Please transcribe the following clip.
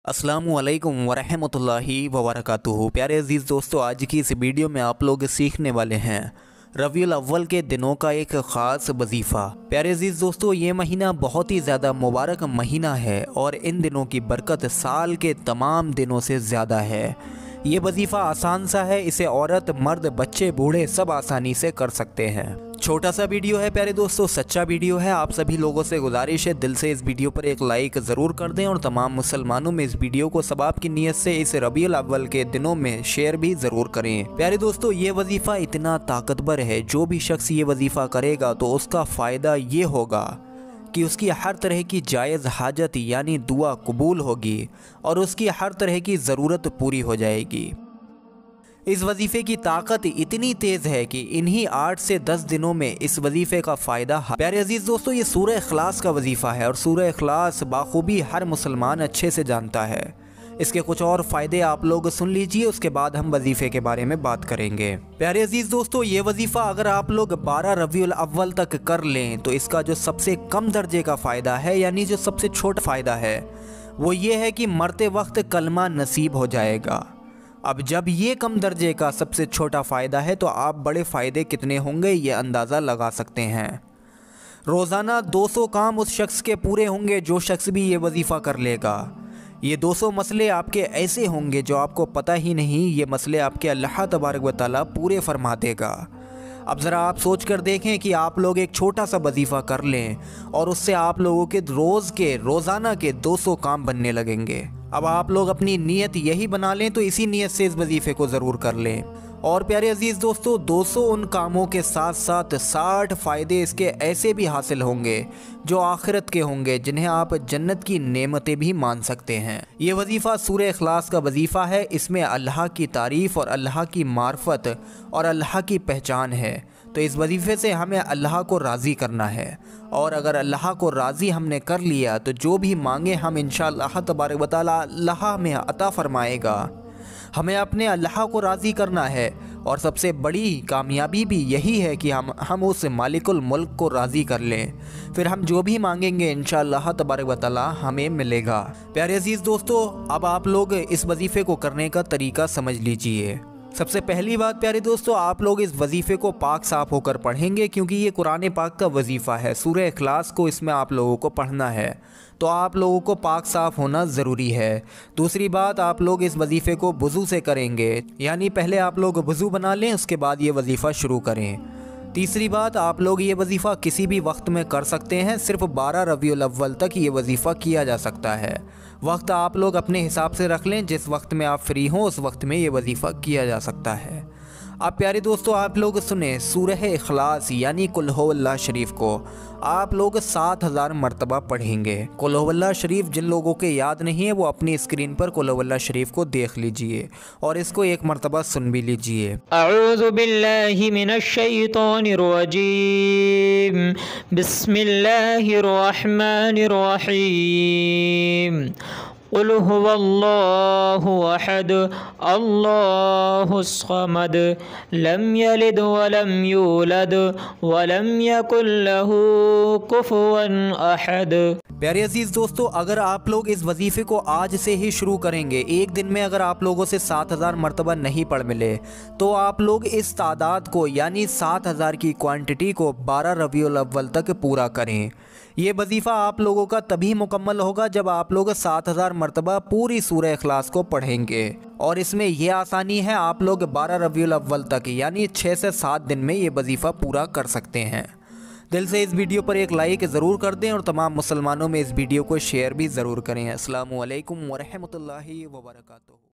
अस्सलामुअलैकुम वरहमतुल्लाहि वबरकातुहू। प्यारे अजीज़ दोस्तों, आज की इस वीडियो में आप लोग सीखने वाले हैं रबीउल अव्वल के दिनों का एक ख़ास वजीफ़ा। प्यारे अजीज़ दोस्तों, ये महीना बहुत ही ज़्यादा मुबारक महीना है और इन दिनों की बरकत साल के तमाम दिनों से ज़्यादा है। ये वजीफ़ा आसान सा है, इसे औरत मर्द बच्चे बूढ़े सब आसानी से कर सकते हैं। छोटा सा वीडियो है प्यारे दोस्तों, सच्चा वीडियो है। आप सभी लोगों से गुजारिश है, दिल से इस वीडियो पर एक लाइक ज़रूर कर दें और तमाम मुसलमानों में इस वीडियो को सवाब की नीयत से इस रबीउल अव्वल के दिनों में शेयर भी ज़रूर करें। प्यारे दोस्तों, ये वजीफ़ा इतना ताकतवर है, जो भी शख्स ये वजीफ़ा करेगा तो उसका फ़ायदा ये होगा कि उसकी हर तरह की जायज़ हाजत यानी दुआ कबूल होगी और उसकी हर तरह की ज़रूरत पूरी हो जाएगी। इस वजीफ़े की ताकत इतनी तेज़ है कि इन्हीं 8 से 10 दिनों में इस वजीफ़े का फ़ायदा। प्यारे अजीज़ दोस्तों, ये सूरह इखलास का वजीफ़ा है और सूरह इखलास बाखूबी हर मुसलमान अच्छे से जानता है। इसके कुछ और फ़ायदे आप लोग सुन लीजिए, उसके बाद हम वजीफ़े के बारे में बात करेंगे। प्यारे अजीज़ दोस्तों, ये वजीफ़ा अगर आप लोग 12 रबीउल अव्वल तक कर लें तो इसका जो सबसे कम दर्जे का फ़ायदा है, यानी जो सबसे छोटा फ़ायदा है, वो ये है कि मरते वक्त कलमा नसीब हो जाएगा। अब जब ये कम दर्जे का सबसे छोटा फ़ायदा है तो आप बड़े फ़ायदे कितने होंगे ये अंदाज़ा लगा सकते हैं। रोज़ाना 200 काम उस शख्स के पूरे होंगे जो शख्स भी ये वजीफ़ा कर लेगा। ये 200 मसले आपके ऐसे होंगे जो आपको पता ही नहीं, ये मसले आपके अल्लाह तबारक व तआला पूरे फरमा देगा। अब ज़रा आप सोच कर देखें कि आप लोग एक छोटा सा वजीफ़ा कर लें और उससे आप लोगों के रोज़ाना के 200 काम बनने लगेंगे। अब आप लोग अपनी नीयत यही बना लें तो इसी नीयत से इस वजीफ़े को ज़रूर कर लें। और प्यारे अजीज़ दोस्तों, 200 उन कामों के साथ साथ 60 फ़ायदे इसके ऐसे भी हासिल होंगे जो आखिरत के होंगे, जिन्हें आप जन्नत की नेमतें भी मान सकते हैं। ये वजीफ़ा सूरह इखलास का वजीफ़ा है। इसमें अल्लाह की तारीफ़ और अल्लाह की मार्फत और अल्लाह की पहचान है। तो इस वजीफ़े से हमें अल्लाह को राज़ी करना है और अगर अल्लाह को राज़ी हमने कर लिया तो जो भी मांगे हम इंशाअल्लाह तबारक व तआला अल्लाह हमें अता फ़रमाएगा। हमें अपने अल्लाह को राज़ी करना है और सबसे बड़ी कामयाबी भी यही है कि हम उस मालिकुल मुल्क को राज़ी कर लें, फिर हम जो भी मांगेंगे इंशाअल्लाह तबारक व तआला हमें मिलेगा। प्यारे अजीज़ दोस्तों, अब आप लोग इस वजीफ़े को करने का तरीका समझ लीजिए। सबसे पहली बात प्यारे दोस्तों, आप लोग इस वजीफ़े को पाक साफ़ होकर पढ़ेंगे, क्योंकि ये कुरान पाक का वजीफ़ा है। सूरह इखलास को इसमें आप लोगों को पढ़ना है, तो आप लोगों को पाक साफ़ होना ज़रूरी है। दूसरी बात, आप लोग इस वजीफ़े को वज़ू से करेंगे, यानी पहले आप लोग वज़ू बना लें, उसके बाद ये वजीफ़ा शुरू करें। तीसरी बात, आप लोग ये वजीफ़ा किसी भी वक्त में कर सकते हैं। सिर्फ 12 रबीउल अव्वल तक ये वजीफ़ा किया जा सकता है। वक्त आप लोग अपने हिसाब से रख लें, जिस वक्त में आप फ्री हों उस वक्त में ये वजीफ़ा किया जा सकता है। अब प्यारे दोस्तों, आप लोग सुने, सूरह इखलास यानी कुल हुवल्लाह शरीफ को आप लोग 7000 मरतबा पढ़ेंगे। कुल हुवल्लाह शरीफ जिन लोगों के याद नहीं है वो अपनी स्क्रीन पर कुल हुवल्लाह शरीफ को देख लीजिए और इसको एक मरतबा सुन भी लीजिए। अऊज़ु बिल्लाहि मिनश शैतानिर रजीम, बिस्मिल्लाहिर रहमानिर रहीम। कुल हुवल्लाहु अहद, अल्लाहुस समद, लम यलिद वलम यूलद वलम यकुल लहू कुफुवन अहद। प्यारे अजीज़ दोस्तों, अगर आप लोग इस वजीफ़े को आज से ही शुरू करेंगे, एक दिन में अगर आप लोगों से 7000 मरतबा नहीं पढ़ मिले तो आप लोग इस तादाद को यानी 7000 की क्वांटिटी को 12 रबीउल अव्वल तक पूरा करें। ये वजीफ़ा आप लोगों का तभी मुकम्मल होगा जब आप लोग 7000 मरतबा पूरी सूरह इखलास को पढ़ेंगे। और इसमें यह आसानी है, आप लोग 12 रबीउल अव्वल तक यानी 6 से 7 दिन में ये वजीफ़ा पूरा कर सकते हैं। दिल से इस वीडियो पर एक लाइक ज़रूर कर दें और तमाम मुसलमानों में इस वीडियो को शेयर भी ज़रूर करें। अस्सलामु अलैकुम वरहमतुल्लाहि वबरकातुहू।